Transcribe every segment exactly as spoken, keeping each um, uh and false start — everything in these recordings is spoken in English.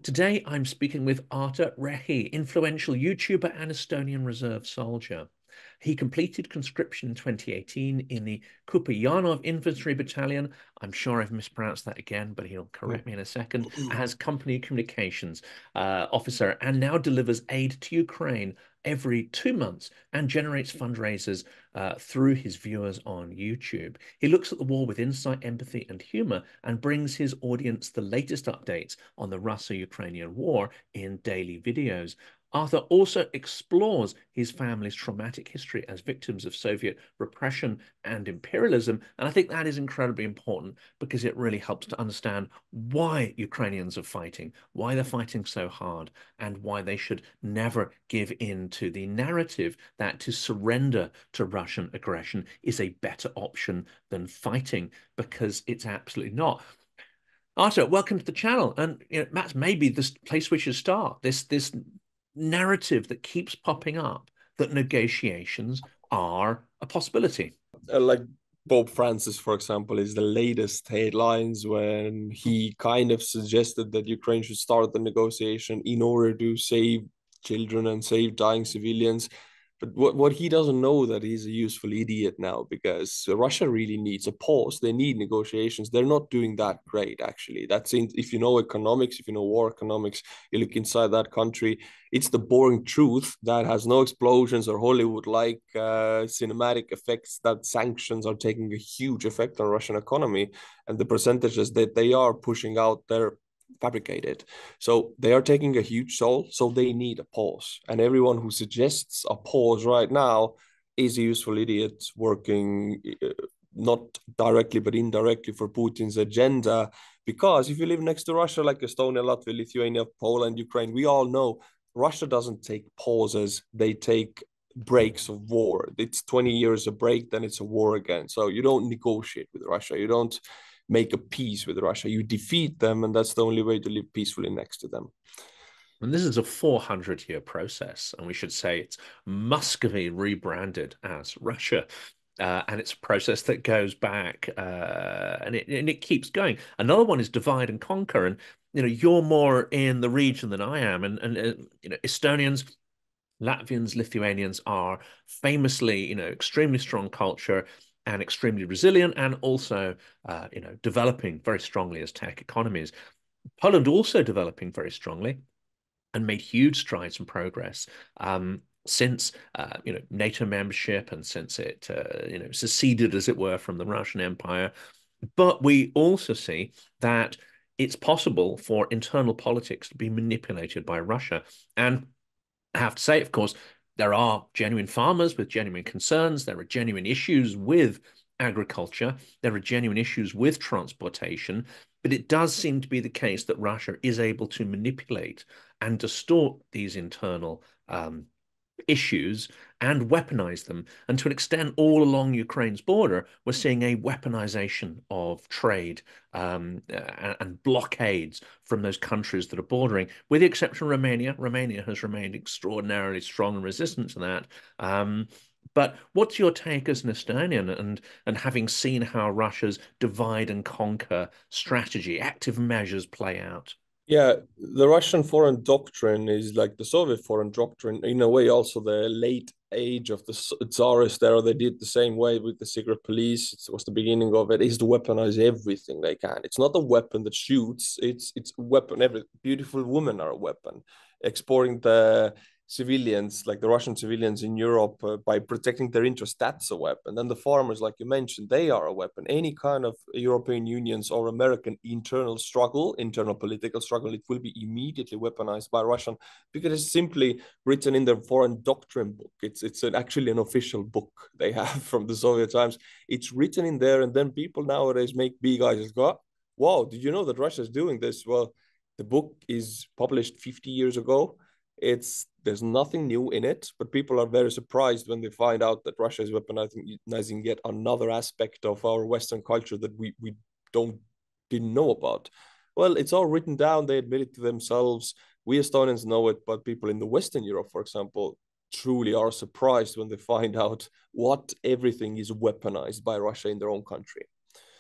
Today, I'm speaking with Artur Rehi, influential YouTuber and Estonian reserve soldier. He completed conscription in twenty eighteen in the Kuperjanov Infantry battalion. I'm sure I've mispronounced that again, but he'll correct me in a second. As company communications uh, officer, and now delivers aid to Ukraine every two months and generates fundraisers uh, through his viewers on YouTube. He looks at the war with insight, empathy, and humor and brings his audience the latest updates on the Russo-Ukrainian war in daily videos. Arthur also explores his family's traumatic history as victims of Soviet repression and imperialism. And I think that is incredibly important because it really helps to understand why Ukrainians are fighting, why they're fighting so hard, and why they should never give in to the narrative that to surrender to Russian aggression is a better option than fighting, because it's absolutely not. Arthur, welcome to the channel. And you know, that's maybe the place we should start. This this narrative that keeps popping up that negotiations are a possibility. Uh, like Pope Francis, for example, is the latest headlines when he kind of suggested that Ukraine should start the negotiation in order to save children and save dying civilians. But what, what he doesn't know that he's a useful idiot now, because Russia really needs a pause. They need negotiations. They're not doing that great, actually. That's in, if you know economics, if you know war economics, you look inside that country, it's the boring truth that has no explosions or Hollywood-like uh, cinematic effects, that sanctions are taking a huge effect on Russian economy, and the percentages that they are pushing out there fabricated. So they are taking a huge toll, so they need a pause. And everyone who suggests a pause right now is a useful idiot working uh, not directly but indirectly for Putin's agenda. Because if you live next to Russia, like Estonia, Latvia, Lithuania, Poland, Ukraine, we all know Russia doesn't take pauses, they take breaks of war. It's twenty years a break, then it's a war again. So you don't negotiate with Russia, you don't make a peace with Russia. You defeat them, and that's the only way to live peacefully next to them. And this is a four hundred year process, and we should say it's Muscovy rebranded as Russia. Uh, and it's a process that goes back uh, and, it, and it keeps going. Another one is divide and conquer. And, you know, you're more in the region than I am. And, and uh, you know, Estonians, Latvians, Lithuanians are famously, you know, extremely strong culture and extremely resilient, and also, uh, you know, developing very strongly as tech economies. Poland also developing very strongly and made huge strides and progress um, since uh, you know, NATO membership, and since it uh, you know, seceded, as it were, from the Russian Empire. But we also see that it's possible for internal politics to be manipulated by Russia. And I have to say, of course, there are genuine farmers with genuine concerns. There are genuine issues with agriculture. There are genuine issues with transportation. But it does seem to be the case that Russia is able to manipulate and distort these internal um, issues and weaponize them. And to an extent, all along Ukraine's border, we're seeing a weaponization of trade um, and, and blockades from those countries that are bordering, with the exception of Romania. Romania has remained extraordinarily strong and resistant to that. Um, but what's your take as an Estonian, and, and having seen how Russia's divide and conquer strategy, active measures play out? Yeah, the Russian foreign doctrine is like the Soviet foreign doctrine, in a way, also the late age of the Tsarist era. They did the same way with the secret police. It was the beginning of it, is to weaponize everything they can. It's not a weapon that shoots, it's it's weapon. Every beautiful women are a weapon. Exporting the civilians, like the Russian civilians in Europe, uh, by protecting their interests, that's a weapon. Then the farmers, like you mentioned, they are a weapon. Any kind of European Union's or American internal struggle, internal political struggle, it will be immediately weaponized by Russian, because it's simply written in their foreign doctrine book. It's it's an, actually an official book they have from the Soviet times. It's written in there, and then people nowadays make big eyes. Go, wow, did you know that Russia is doing this? Well, the book is published fifty years ago. It's there's nothing new in it, but people are very surprised when they find out that Russia is weaponizing yet another aspect of our Western culture that we we don't didn't know about. Well, it's all written down. They admit it to themselves. We Estonians know it, but people in the Western Europe, for example, truly are surprised when they find out what everything is weaponized by Russia in their own country.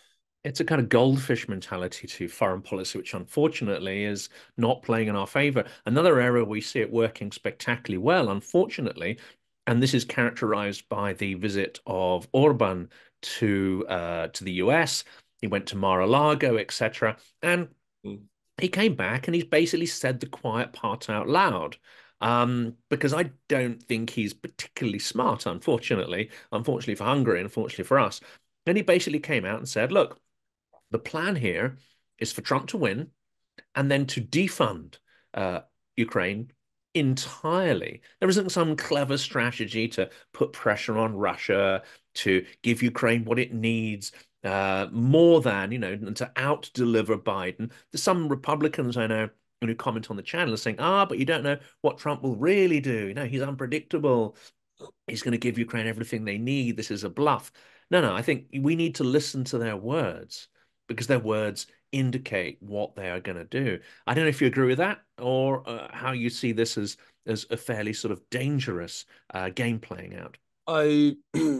It's a kind of goldfish mentality to foreign policy, which unfortunately is not playing in our favor. Another area we see it working spectacularly well, unfortunately, and this is characterized by the visit of Orban to uh, to the U S. He went to Mar-a-Lago, et cetera, and Mm. he came back and he's basically said the quiet part out loud. Um, because I don't think he's particularly smart, unfortunately, unfortunately for Hungary, unfortunately for us. And he basically came out and said, look, the plan here is for Trump to win and then to defund uh, Ukraine entirely. There isn't some clever strategy to put pressure on Russia to give Ukraine what it needs. Uh, more than, you know, and to out deliver Biden. There's some Republicans I know who comment on the channel are saying, ah, but you don't know what Trump will really do. You know, he's unpredictable. He's going to give Ukraine everything they need. This is a bluff. No, no, I think we need to listen to their words because their words indicate what they are going to do. I don't know if you agree with that or uh, how you see this as as a fairly sort of dangerous uh, game playing out. I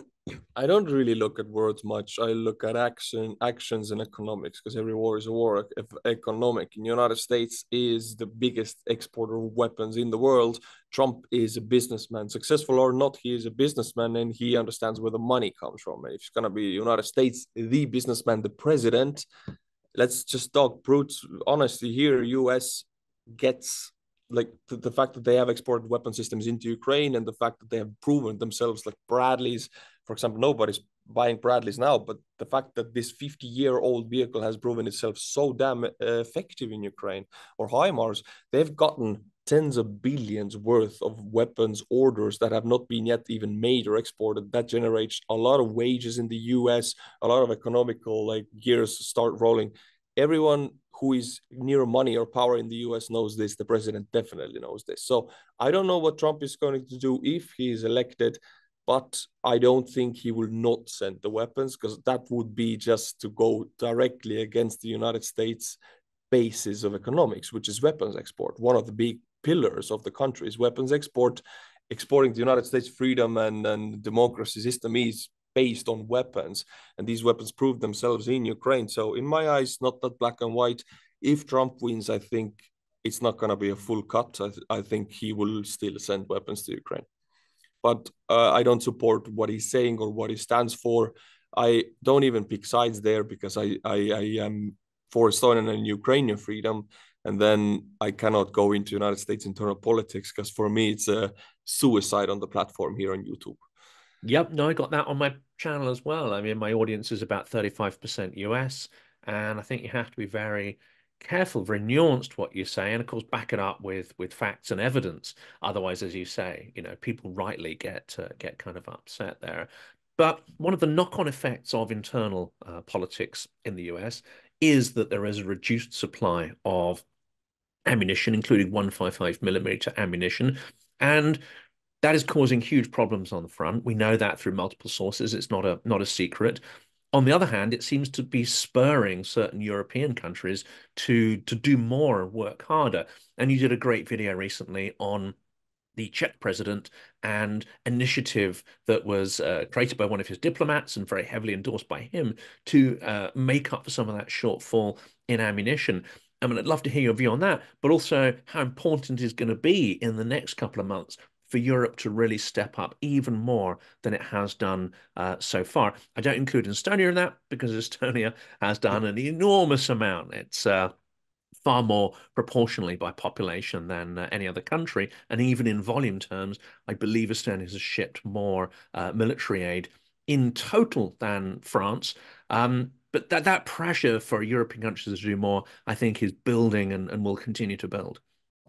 I don't really look at words much. I look at action, actions, and economics because every war is a war. If economic, the United States is the biggest exporter of weapons in the world. Trump is a businessman, successful or not. He is a businessman, and he understands where the money comes from. And if it's gonna be the United States, the businessman, the president, let's just talk brute honesty here. U S gets like the, the fact that they have exported weapon systems into Ukraine and the fact that they have proven themselves, like Bradleys, for example, nobody's buying Bradleys now, but the fact that this fifty year old vehicle has proven itself so damn uh, effective in Ukraine, or HIMARS, they've gotten tens of billions worth of weapons orders that have not been yet even made or exported. That generates a lot of wages in the U S, a lot of economical like gears start rolling. Everyone who is near money or power in the U S knows this. The president definitely knows this. So I don't know what Trump is going to do if he is elected, but I don't think he will not send the weapons because that would be just to go directly against the United States basis of economics, which is weapons export. One of the big pillars of the country is weapons export. Exporting the United States freedom and, and democracy system is based on weapons, and these weapons prove themselves in Ukraine. So in my eyes, not that black and white. If Trump wins, I think it's not going to be a full cut. I, th- I think he will still send weapons to Ukraine. But uh, I don't support what he's saying or what he stands for. I don't even pick sides there because I, I, I am for Estonian and Ukrainian freedom. And then I cannot go into United States internal politics because for me, it's a suicide on the platform here on YouTube. Yep, no, I got that on my channel as well. I mean, my audience is about thirty-five percent U S, and I think you have to be very careful, very nuanced what you say, and of course back it up with with facts and evidence. Otherwise, as you say, you know, people rightly get uh, get kind of upset there. But one of the knock-on effects of internal uh, politics in the U S is that there is a reduced supply of ammunition, including one fifty-five millimeter ammunition, and that is causing huge problems on the front. We know that through multiple sources. It's not a not a secret. On the other hand, it seems to be spurring certain European countries to to do more and work harder. And you did a great video recently on the Czech president and initiative that was uh, created by one of his diplomats and very heavily endorsed by him to uh, make up for some of that shortfall in ammunition. I mean, I'd love to hear your view on that, but also how important it is going to be in the next couple of months for Europe to really step up even more than it has done uh, so far. I don't include Estonia in that because Estonia has done an enormous amount. It's uh, far more proportionally by population than uh, any other country. And even in volume terms, I believe Estonia has shipped more uh, military aid in total than France. Um, but that, that pressure for European countries to do more, I think, is building and, and will continue to build.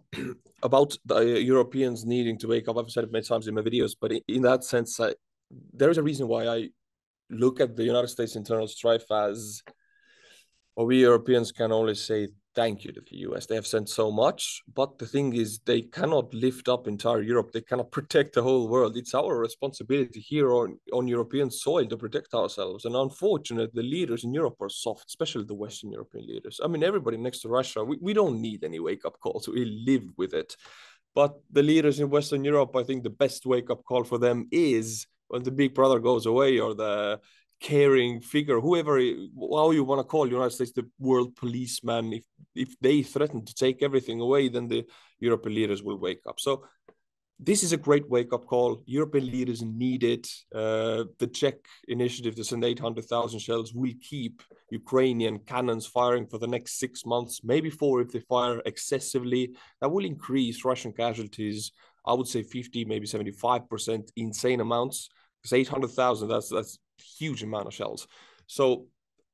About the Europeans needing to wake up, I've said it many times in my videos, but in that sense, I, there is a reason why I look at the United States internal strife as, well, we Europeans can only say thank you to the U S. They have sent so much, but the thing is, they cannot lift up entire Europe. They cannot protect the whole world. It's our responsibility here on, on European soil to protect ourselves. And unfortunately, the leaders in Europe are soft, especially the Western European leaders. I mean, everybody next to Russia, we, we don't need any wake-up calls. We live with it. But the leaders in Western Europe, I think the best wake-up call for them is when the big brother goes away or the caring figure, whoever, how you want to call the United States, the world policeman, if if they threaten to take everything away, then the European leaders will wake up. So this is a great wake-up call. European leaders need it. Uh, the Czech initiative to send eight hundred thousand shells will keep Ukrainian cannons firing for the next six months, maybe four if they fire excessively. That will increase Russian casualties, I would say fifty, maybe seventy-five percent, insane amounts. Because eight hundred thousand, that's, that's a huge amount of shells. So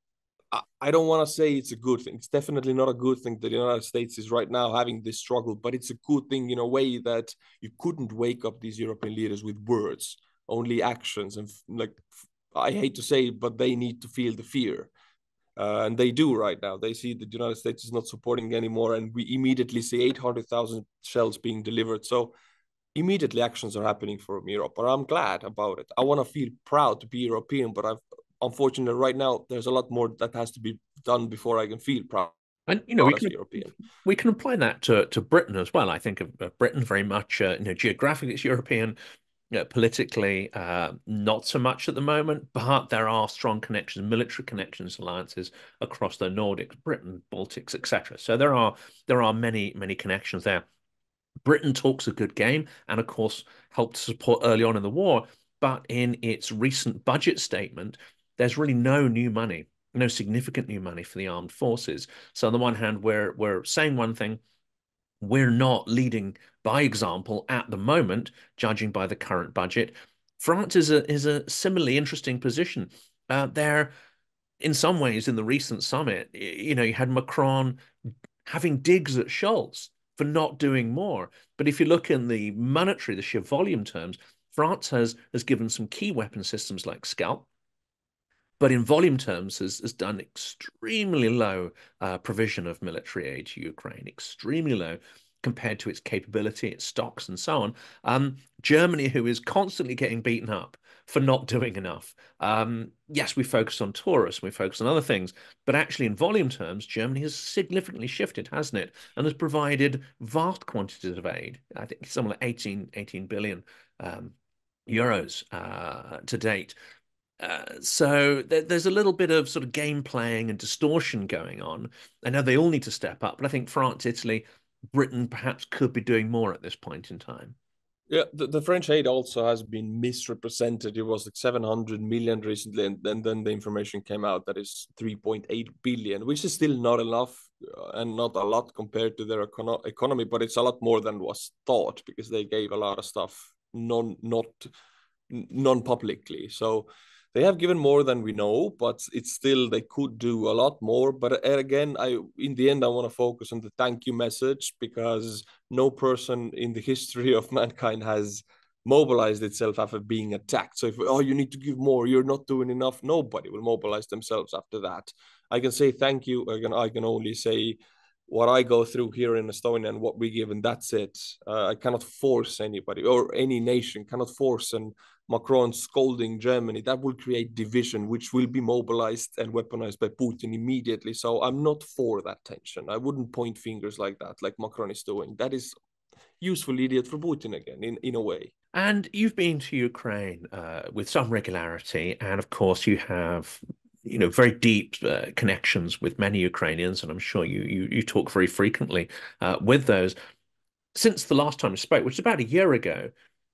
I don't want to say it's a good thing. It's definitely not a good thing that the United States is right now having this struggle, but it's a good thing in a way that you couldn't wake up these European leaders with words, only actions. And like, I hate to say it, but they need to feel the fear. Uh, and they do right now. They see that the United States is not supporting anymore, and we immediately see eight hundred thousand shells being delivered. So immediately actions are happening from Europe, but I'm glad about it. I want to feel proud to be European, but I've unfortunately, right now, there's a lot more that has to be done before I can feel proud. And you know, we can European. we can apply that to to Britain as well. I think of, of Britain very much, uh, you know, geographically it's European, you know, politically uh, not so much at the moment, but there are strong connections, military connections, alliances across the Nordics, Britain, Baltics, et cetera. So there are there are many many connections there. Britain talks a good game, and of course helped support early on in the war. But in its recent budget statement, there's really no new money, no significant new money for the armed forces. So on the one hand, we're we're saying one thing, we're not leading by example at the moment, judging by the current budget. France is a is a similarly interesting position. Uh, they're in some ways in the recent summit, you know, you had Macron having digs at Scholz for not doing more. But if you look in the monetary, the sheer volume terms, France has has given some key weapon systems like Scalp, but in volume terms has, has done extremely low uh, provision of military aid to Ukraine, extremely low compared to its capability, its stocks, and so on. Um, Germany, who is constantly getting beaten up for not doing enough. Um, yes, we focus on tourists, we focus on other things, but actually in volume terms, Germany has significantly shifted, hasn't it? And has provided vast quantities of aid. I think something like eighteen, eighteen billion um, euros uh, to date. Uh, so th there's a little bit of sort of game playing and distortion going on. I know they all need to step up, but I think France, Italy, Britain perhaps could be doing more at this point in time. Yeah, the, the French aid also has been misrepresented. It was like seven hundred million recently, and, and then the information came out that is three point eight billion, which is still not enough uh, and not a lot compared to their econo economy, but it's a lot more than was thought because they gave a lot of stuff non not non-publicly. So they have given more than we know, but it's still they could do a lot more. But again, I in the end I want to focus on the thank you message, because no person in the history of mankind has mobilized itself after being attacked. So if oh you need to give more, you're not doing enough, nobody will mobilize themselves after that. I can say thank you. I can I can only say what I go through here in Estonia and what we give, and that's it. Uh, I cannot force anybody or any nation cannot force and Macron scolding Germany. That will create division, which will be mobilized and weaponized by Putin immediately. So I'm not for that tension. I wouldn't point fingers like that, like Macron is doing. That is useful idiot for Putin again, in, in a way. And you've been to Ukraine uh, with some regularity, and of course you have, you know, very deep uh, connections with many Ukrainians, and I'm sure you you, you talk very frequently uh, with those. Since the last time we spoke, which was about a year ago,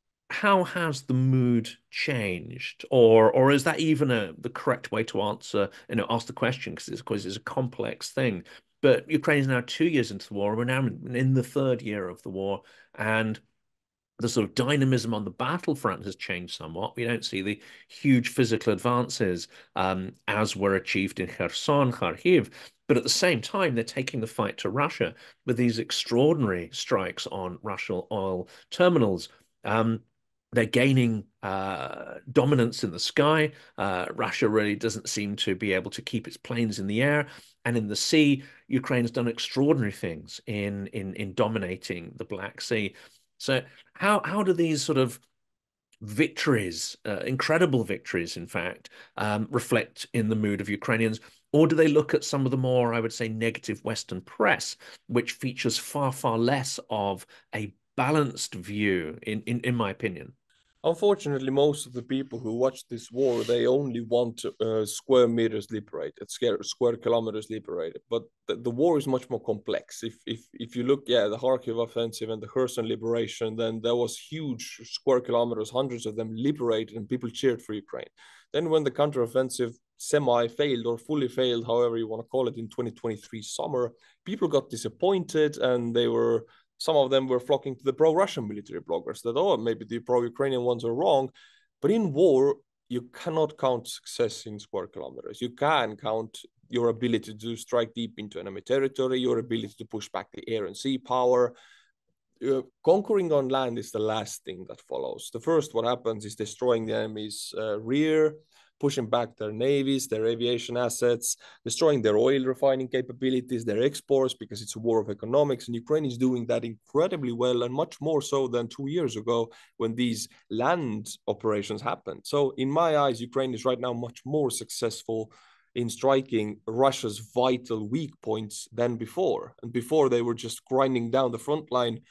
how has the mood changed, or or is that even a the correct way to answer, you know, ask the question? Because it's, of course, it's a complex thing. But Ukraine is now two years into the war. We're now in the third year of the war, and the sort of dynamism on the battlefront has changed somewhat. We don't see the huge physical advances um, as were achieved in Kherson, Kharkiv, but at the same time, they're taking the fight to Russia with these extraordinary strikes on Russian oil terminals. Um, they're gaining uh, dominance in the sky. Uh, Russia really doesn't seem to be able to keep its planes in the air. And in the sea, Ukraine has done extraordinary things in, in, in dominating the Black Sea. So how how do these sort of victories, uh, incredible victories, in fact, um, reflect in the mood of Ukrainians? Or do they look at some of the more, I would say, negative Western press, which features far, far less of a balanced view, in, in, in my opinion? Unfortunately, most of the people who watch this war, they only want uh, square meters liberated, square, square kilometers liberated. But the, the war is much more complex. If if if you look, yeah, the Kharkiv offensive and the Kherson liberation, then there was huge square kilometers, hundreds of them liberated, and people cheered for Ukraine. Then when the counteroffensive semi-failed or fully failed, however you want to call it, in twenty twenty-three summer, people got disappointed and they were some of them were flocking to the pro-Russian military bloggers that, oh, maybe the pro-Ukrainian ones are wrong. But in war, you cannot count success in square kilometers. You can count your ability to strike deep into enemy territory, your ability to push back the air and sea power. Uh, conquering on land is the last thing that follows. The first, what happens is destroying the enemy's uh, rear, pushing back their navies, their aviation assets, destroying their oil refining capabilities, their exports, because it's a war of economics. And Ukraine is doing that incredibly well, and much more so than two years ago when these land operations happened. So in my eyes, Ukraine is right now much more successful in striking Russia's vital weak points than before. And before they were just grinding down the front line,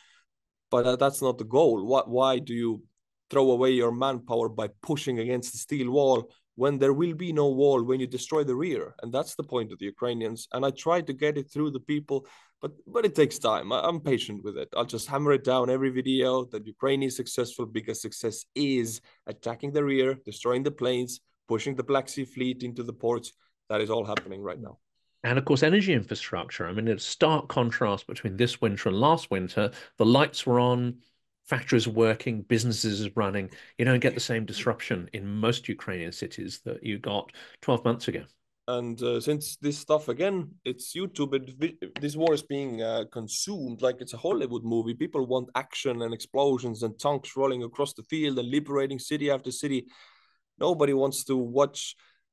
but that's not the goal. What, why do you throw away your manpower by pushing against the steel wall when there will be no wall when you destroy the rear? And that's the point of the Ukrainians. And I tried to get it through the people, but but it takes time. I, I'm patient with it. I'll just hammer it down every video that Ukraine is successful, because success is attacking the rear, destroying the planes, pushing the Black Sea Fleet into the ports. That is all happening right now. And of course, energy infrastructure. I mean, it's a stark contrast between this winter and last winter. The lights were on, factories are working, businesses are running. You don't get the same disruption in most Ukrainian cities that you got twelve months ago. And uh, since this stuff, again, it's YouTube, it, this war is being uh, consumed like it's a Hollywood movie. People want action and explosions and tanks rolling across the field and liberating city after city. Nobody wants to watch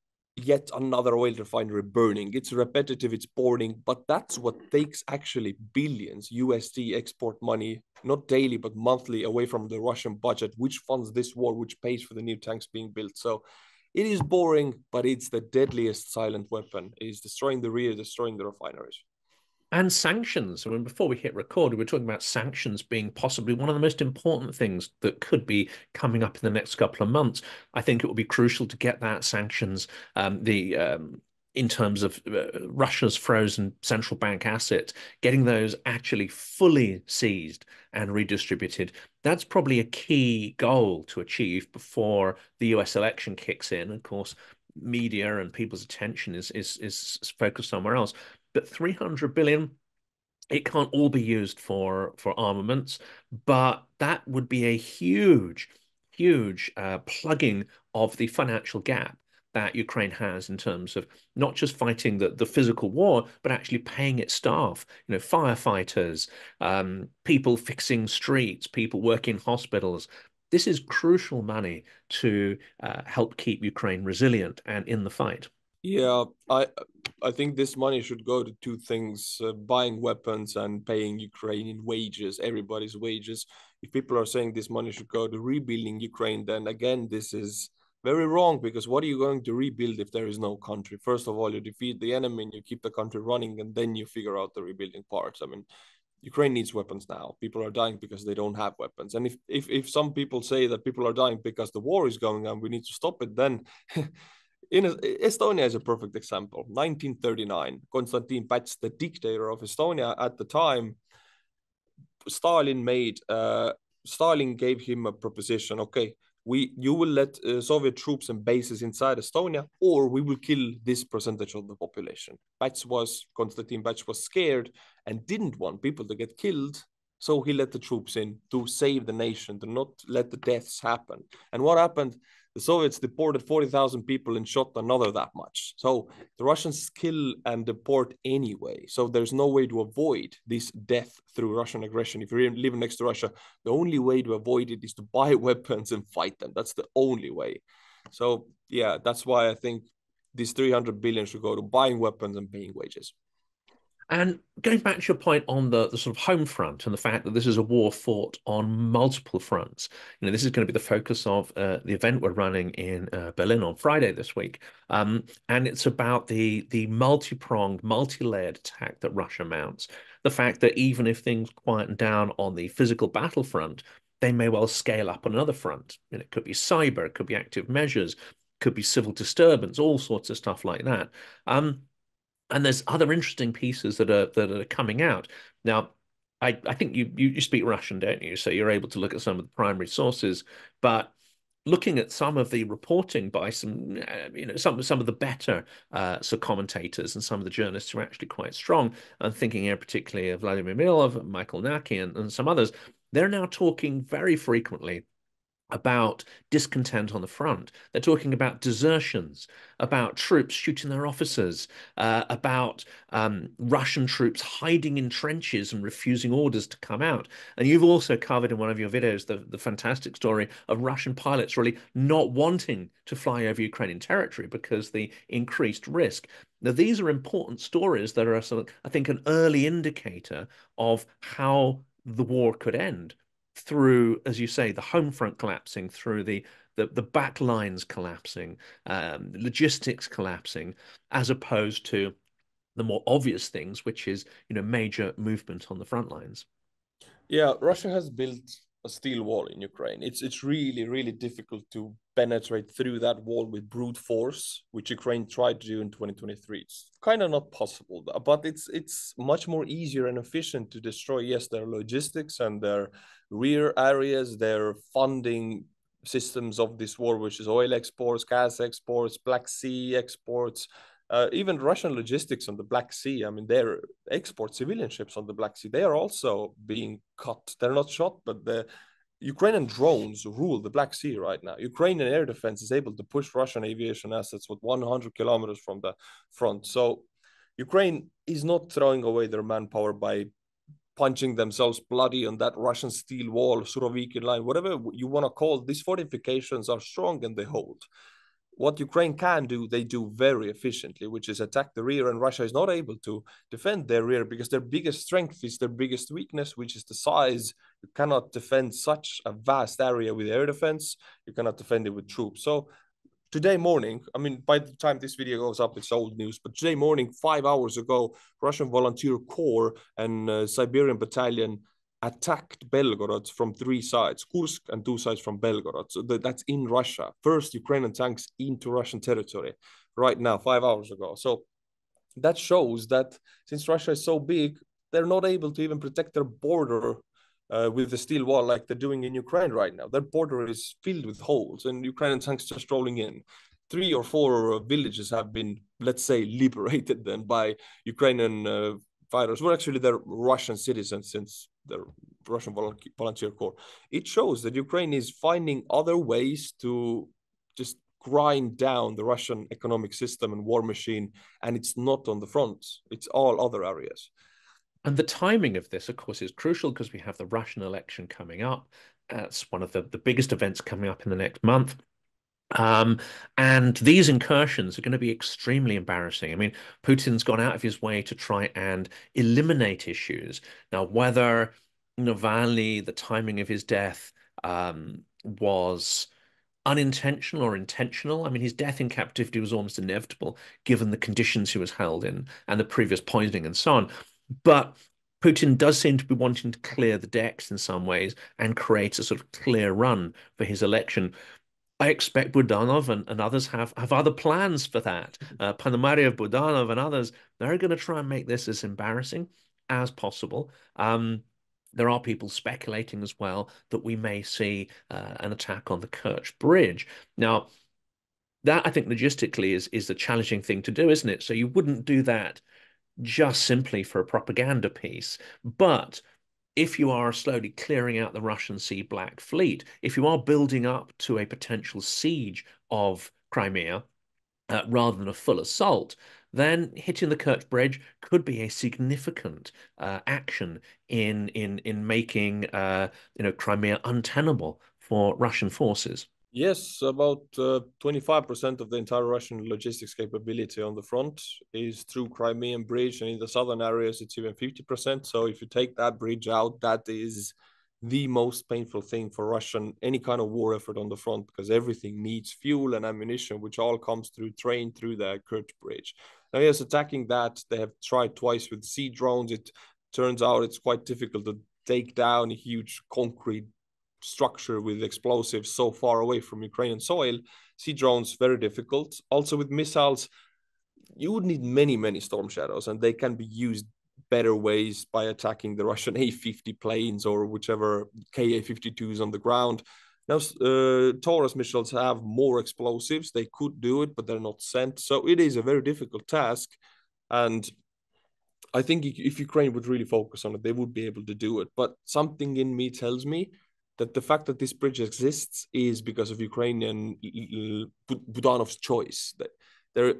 yet another oil refinery burning. It's repetitive, it's boring, but that's what takes actually billions U S D export money, not daily, but monthly, away from the Russian budget, which funds this war, which pays for the new tanks being built. So it is boring, but it's the deadliest silent weapon. It is destroying the rear, destroying the refineries. And sanctions. I mean, before we hit record, we were talking about sanctions being possibly one of the most important things that could be coming up in the next couple of months. I think it will be crucial to get that sanctions, um, the um, in terms of uh, Russia's frozen central bank assets, getting those actually fully seized and redistributed. That's probably a key goal to achieve before the U S election kicks in. Of course, media and people's attention is is is focused somewhere else. But three hundred billion, it can't all be used for for armaments, but that would be a huge, huge uh, plugging of the financial gap that Ukraine has in terms of not just fighting the, the physical war, but actually paying its staff, you know, firefighters, um, people fixing streets, people working in hospitals. This is crucial money to uh, help keep Ukraine resilient and in the fight. Yeah, I I think this money should go to two things: uh, buying weapons and paying Ukrainian wages, everybody's wages. If people are saying this money should go to rebuilding Ukraine, then again, this is very wrong, because what are you going to rebuild if there is no country? First of all, you defeat the enemy and you keep the country running, and then you figure out the rebuilding parts. I mean, Ukraine needs weapons now. People are dying because they don't have weapons. And if if if some people say that people are dying because the war is going on, we need to stop it, then in Estonia is a perfect example. nineteen thirty-nine, Konstantin Päts, the dictator of Estonia at the time, Stalin made uh, Stalin gave him a proposition. Okay, we you will let uh, Soviet troops and bases inside Estonia, or we will kill this percentage of the population. Päts was Konstantin Päts was scared and didn't want people to get killed, so he let the troops in to save the nation, to not let the deaths happen. And what happened? The Soviets deported forty thousand people and shot another that much. So the Russians kill and deport anyway. So there's no way to avoid this death through Russian aggression. If you're living next to Russia, the only way to avoid it is to buy weapons and fight them. That's the only way. So yeah, that's why I think these three hundred billion should go to buying weapons and paying wages. And going back to your point on the, the sort of home front and the fact that this is a war fought on multiple fronts, you know, this is going to be the focus of uh, the event we're running in uh, Berlin on Friday this week. Um, and it's about the, the multi-pronged, multi-layered attack that Russia mounts. The fact that even if things quieten down on the physical battlefront, they may well scale up on another front. And it could be cyber, it could be active measures, could be civil disturbance, all sorts of stuff like that. Um, and there's other interesting pieces that are that are coming out now. I, I think you, you you speak Russian, don't you? So you're able to look at some of the primary sources, but looking at some of the reporting by some, uh, you know, some some of the better uh, so commentators and some of the journalists who are actually quite strong, and thinking here particularly of Vladimir Milov, Michael Naki, and, and some others, they're now talking very frequently about discontent on the front. They're talking about desertions, about troops shooting their officers, uh, about um, Russian troops hiding in trenches and refusing orders to come out. And you've also covered in one of your videos the, the fantastic story of Russian pilots really not wanting to fly over Ukrainian territory because the increased risk. Now, these are important stories that are, sort of, I think, an early indicator of how the war could end through, as you say, the home front collapsing, through the the, the back lines collapsing, um, logistics collapsing, as opposed to the more obvious things, which is, you know, major movement on the front lines. Yeah, Russia has built a steel wall in Ukraine. It's it's really, really difficult to penetrate through that wall with brute force, which Ukraine tried to do in twenty twenty-three. It's kind of not possible, but it's it's much more easier and efficient to destroy, yes, their logistics and their rear areas, their funding systems of this war, which is oil exports, gas exports, Black Sea exports, uh, even Russian logistics on the Black Sea. I mean, their export civilian ships on the Black Sea, they are also being cut. They're not shot, but the Ukrainian drones rule the Black Sea right now. Ukrainian air defense is able to push Russian aviation assets with one hundred kilometers from the front. So Ukraine is not throwing away their manpower by punching themselves bloody on that Russian steel wall, Surovikin line, whatever you want to call it. These fortifications are strong and they hold. What Ukraine can do, they do very efficiently, which is attack the rear, and Russia is not able to defend their rear because their biggest strength is their biggest weakness, which is the size. You cannot defend such a vast area with air defense. You cannot defend it with troops. So today morning, I mean, by the time this video goes up, it's old news, but today morning, five hours ago, Russian Volunteer Corps and uh, Siberian Battalion attacked Belgorod from three sides, Kursk and two sides from Belgorod. So that's in Russia. First Ukrainian tanks into Russian territory right now, five hours ago. So that shows that since Russia is so big, they're not able to even protect their border uh, with the steel wall like they're doing in Ukraine right now. Their border is filled with holes and Ukrainian tanks just rolling in. Three or four villages have been, let's say, liberated then by Ukrainian uh, fighters. Well, actually, they're Russian citizens since the Russian Volunteer Corps. It shows that Ukraine is finding other ways to just grind down the Russian economic system and war machine, and it's not on the front. It's all other areas. And the timing of this, of course, is crucial because we have the Russian election coming up. It's one of the, the biggest events coming up in the next month. Um, and these incursions are going to be extremely embarrassing. I mean, Putin's gone out of his way to try and eliminate issues. Now, whether Navalny, the timing of his death, um, was unintentional or intentional. I mean, his death in captivity was almost inevitable given the conditions he was held in and the previous poisoning and so on. But Putin does seem to be wanting to clear the decks in some ways and create a sort of clear run for his election. I expect Budanov and, and others have, have other plans for that. Uh, Ponomarev, Budanov and others, they're going to try and make this as embarrassing as possible. Um, there are people speculating as well that we may see uh, an attack on the Kerch Bridge. Now, that I think logistically is, is the challenging thing to do, isn't it? So you wouldn't do that just simply for a propaganda piece. But if you are slowly clearing out the Russian Sea Black Fleet, if you are building up to a potential siege of Crimea, uh, rather than a full assault, then hitting the Kerch Bridge could be a significant uh, action in in in making uh, you know Crimea untenable for Russian forces. Yes, about uh, twenty-five percent of the entire Russian logistics capability on the front is through Crimean Bridge, and in the southern areas, it's even fifty percent. So if you take that bridge out, that is the most painful thing for Russian, any kind of war effort on the front, because everything needs fuel and ammunition, which all comes through train through the Kerch Bridge. Now, yes, attacking that, they have tried twice with sea drones. It turns out it's quite difficult to take down a huge concrete structure with explosives so far away from Ukrainian soil. Sea drones, very difficult. Also with missiles, you would need many, many Storm Shadows, and they can be used better ways by attacking the Russian A fifty planes or whichever K A fifty-twos on the ground. Now, uh, Taurus missiles have more explosives. They could do it, but they're not sent. So it is a very difficult task. And I think if Ukraine would really focus on it, they would be able to do it. But something in me tells me that the fact that this bridge exists is because of Ukrainian Budanov's choice. That there,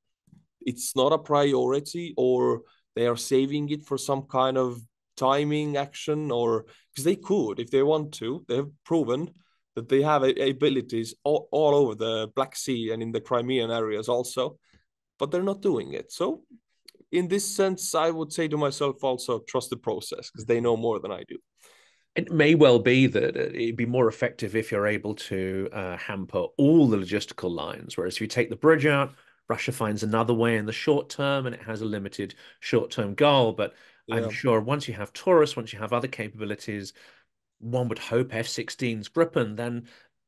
it's not a priority, or they are saving it for some kind of timing action, or because they could, if they want to. They have proven that they have abilities all, all over the Black Sea and in the Crimean areas also, but they're not doing it. So in this sense, I would say to myself also, trust the process, because they know more than I do. It may well be that it'd be more effective if you're able to uh, hamper all the logistical lines, whereas if you take the bridge out, Russia finds another way in the short term, and it has a limited short-term goal. But yeah. I'm sure once you have Taurus, once you have other capabilities, one would hope F sixteens, Gripen, then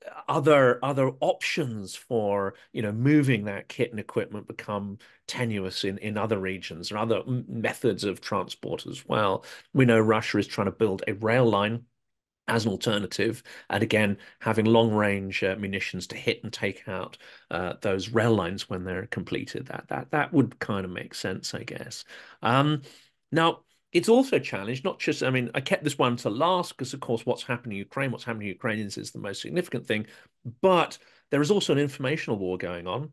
other other options for, you know, moving that kit and equipment become tenuous in in other regions, or other methods of transport as well. We know Russia is trying to build a rail line as an alternative, and again having long range uh, munitions to hit and take out uh, those rail lines when they're completed. That that that would kind of make sense, I guess. Um, now, it's also a challenge, not just, I mean, I kept this one to last because, of course, what's happening in Ukraine, what's happening to Ukrainians is the most significant thing. But there is also an informational war going on.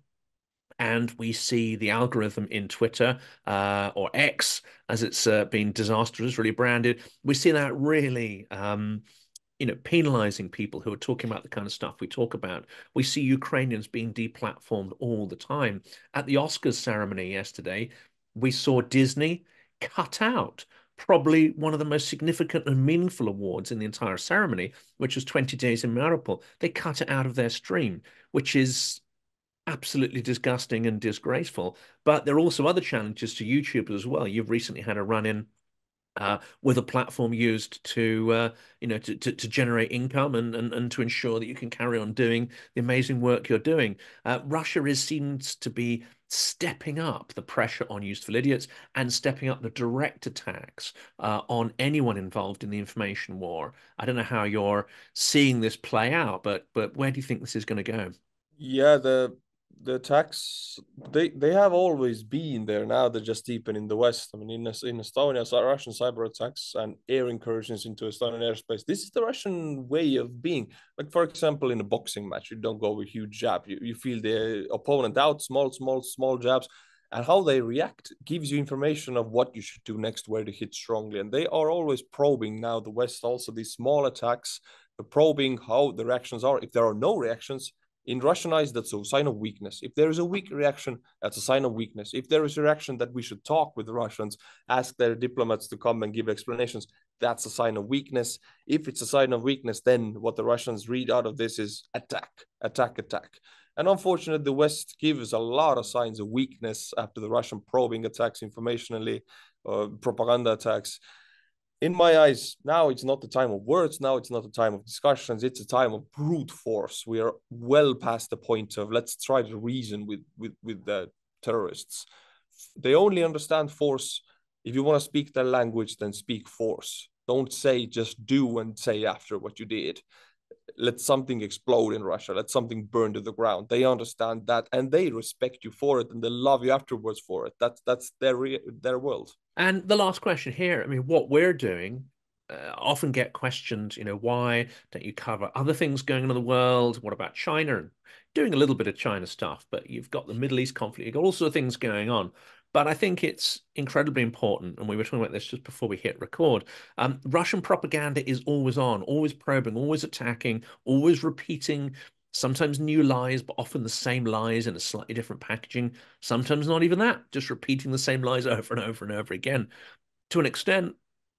And we see the algorithm in Twitter, uh, or X, as it's uh, been disastrously branded. We see that really um, you know, penalizing people who are talking about the kind of stuff we talk about. We see Ukrainians being deplatformed all the time. At the Oscars ceremony yesterday, we saw Disney cut out probably one of the most significant and meaningful awards in the entire ceremony, which was twenty days in Mariupol. They cut it out of their stream, which is absolutely disgusting and disgraceful. But there are also other challenges to YouTube as well. You've recently had a run-in Uh, with a platform used to, uh, you know, to, to, to generate income, and, and, and to ensure that you can carry on doing the amazing work you're doing. Uh, Russia is seems to be stepping up the pressure on useful idiots and stepping up the direct attacks uh, on anyone involved in the information war. I don't know how you're seeing this play out, but but where do you think this is going to go? Yeah, the the attacks, they they have always been there. Now they're just deepen in the west. I mean, in in Estonia, Russian cyber attacks and air incursions into Estonian airspace. This is the Russian way of being. Like, for example, in a boxing match, you don't go with huge jab. You you feel the opponent out, small, small, small jabs, and how they react gives you information of what you should do next, where to hit strongly. And they are always probing now the West also these small attacks, probing how the reactions are. If there are no reactions, in Russian eyes, that's a sign of weakness. If there is a weak reaction, that's a sign of weakness. If there is a reaction that we should talk with the Russians, ask their diplomats to come and give explanations, that's a sign of weakness. If it's a sign of weakness, then what the Russians read out of this is attack, attack, attack. And unfortunately, the West gives a lot of signs of weakness after the Russian probing attacks, informationally, uh, propaganda attacks. In my eyes, now it's not the time of words. Now it's not the time of discussions. It's a time of brute force. We are well past the point of let's try to reason with with with the terrorists. They only understand force. If you want to speak their language, then speak force. Don't say just do and say after what you did. Let something explode in Russia. Let something burn to the ground. They understand that, and they respect you for it, and they love you afterwards for it. That's that's their their world. And the last question here, I mean, what we're doing uh, often get questioned, you know, why don't you cover other things going on in the world? What about China? Doing a little bit of China stuff, but you've got the Middle East conflict, you've got all sorts of things going on. But I think it's incredibly important, and we were talking about this just before we hit record. Um, Russian propaganda is always on, always probing, always attacking, always repeating sometimes new lies, but often the same lies in a slightly different packaging. Sometimes not even that, just repeating the same lies over and over and over again. To an extent,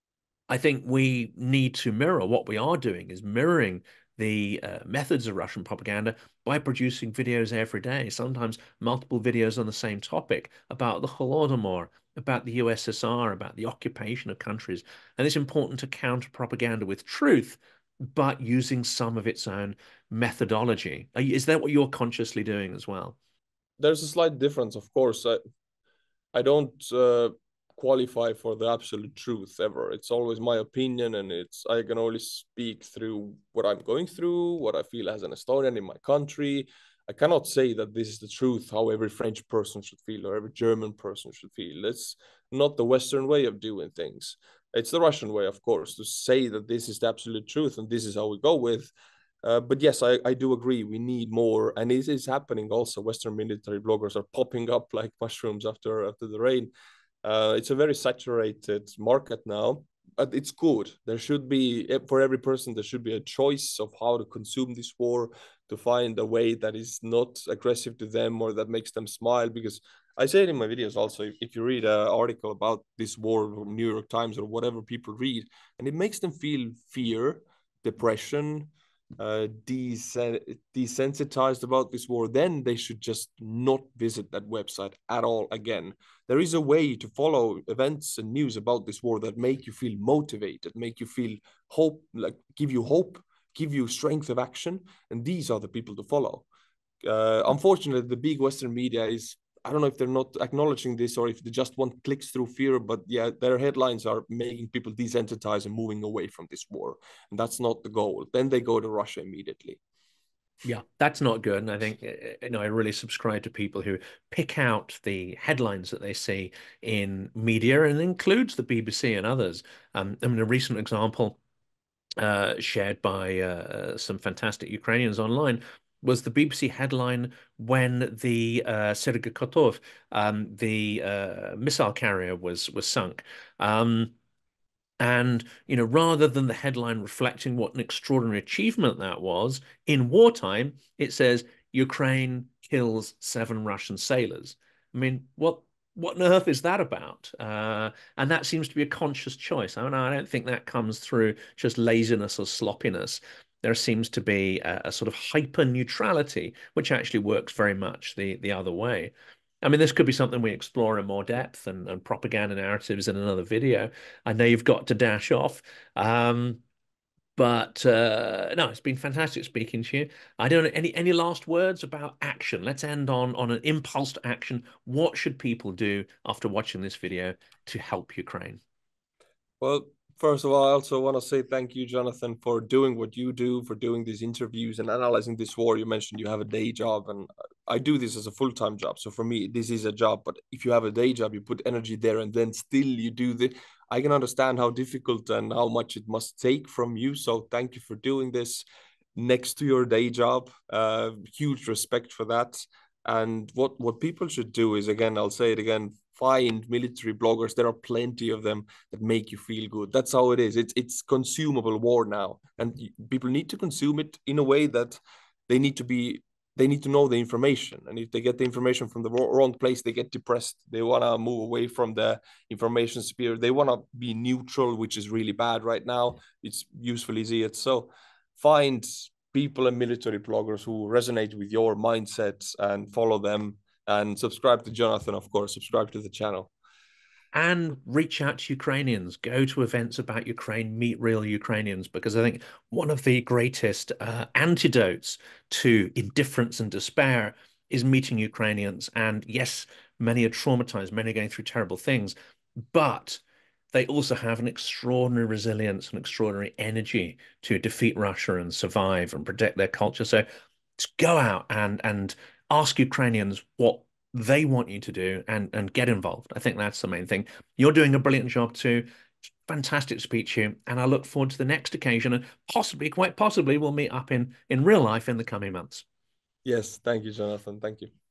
I think we need to mirror what we are doing is mirroring the uh, methods of Russian propaganda by producing videos every day, sometimes multiple videos on the same topic about the Holodomor, about the U S S R, about the occupation of countries. And it's important to counter propaganda with truth, but using some of its own methodology. Is that what you're consciously doing as well? There's a slight difference, of course. I, I don't uh, qualify for the absolute truth ever. It's always my opinion, and it's I can only speak through what I'm going through, what I feel as an Estonian in my country. I cannot say that this is the truth, how every French person should feel or every German person should feel. It's not the Western way of doing things. It's the Russian way, of course, to say that this is the absolute truth and this is how we go with. Uh, but yes, I, I do agree. We need more, and it is happening also. Western military bloggers are popping up like mushrooms after after the rain. Uh, it's a very saturated market now, but it's good. There should be, for every person, there should be a choice of how to consume this war, to find a way that is not aggressive to them or that makes them smile. Because I say it in my videos also, if, if you read an article about this war from New York Times or whatever people read, and it makes them feel fear, depression, uh, desen- desensitized about this war, then they should just not visit that website at all again. There is a way to follow events and news about this war that make you feel motivated, make you feel hope, like give you hope, give you strength of action, and these are the people to follow. Uh, unfortunately, the big Western media is, I don't know if they're not acknowledging this or if they just want clicks through fear, but yeah, their headlines are making people desensitize and moving away from this war. And that's not the goal. Then they go to Russia immediately. Yeah, that's not good. And I think, you know, I really subscribe to people who pick out the headlines that they see in media and includes the B B C and others. Um, I mean, a recent example uh, shared by uh, some fantastic Ukrainians online was the B B C headline when the uh, Sergei um, the uh, missile carrier, was was sunk. Um, and, you know, rather than the headline reflecting what an extraordinary achievement that was, in wartime, it says Ukraine kills seven Russian sailors. I mean, what what on earth is that about? Uh, and that seems to be a conscious choice. I mean, I don't think that comes through just laziness or sloppiness. There seems to be a, a sort of hyper neutrality, which actually works very much the the other way. I mean, this could be something we explore in more depth, and, and propaganda narratives in another video. I know you've got to dash off. Um, but uh, no, it's been fantastic speaking to you. I don't know, any any last words about action? Let's end on on an impulse to action. What should people do after watching this video to help Ukraine? Well, first of all, I also want to say thank you, Jonathan, for doing what you do, for doing these interviews and analyzing this war. You mentioned you have a day job, and I do this as a full time job. So for me, this is a job. But if you have a day job, you put energy there, and then still you do the. I can understand how difficult and how much it must take from you. So thank you for doing this next to your day job. Uh, huge respect for that. And what what people should do is, again, I'll say it again, find military bloggers. There are plenty of them that make you feel good. That's how it is. It's it's consumable war now, and people need to consume it in a way that they need to be. They need to know the information, and if they get the information from the wrong place, they get depressed. They want to move away from the information sphere. They want to be neutral, which is really bad right now. It's useful, easy. It's so find people and military bloggers who resonate with your mindsets and follow them, and subscribe to Jonathan, of course, subscribe to the channel. And reach out to Ukrainians, go to events about Ukraine, meet real Ukrainians, because I think one of the greatest uh, antidotes to indifference and despair is meeting Ukrainians. And yes, many are traumatized, many are going through terrible things, but they also have an extraordinary resilience and extraordinary energy to defeat Russia and survive and protect their culture. So to go out and and ask Ukrainians what they want you to do, and and get involved. I think that's the main thing. You're doing a brilliant job too. Fantastic speech here, and I look forward to the next occasion, and possibly, quite possibly, we'll meet up in in real life in the coming months. Yes, thank you, Jonathan. Thank you.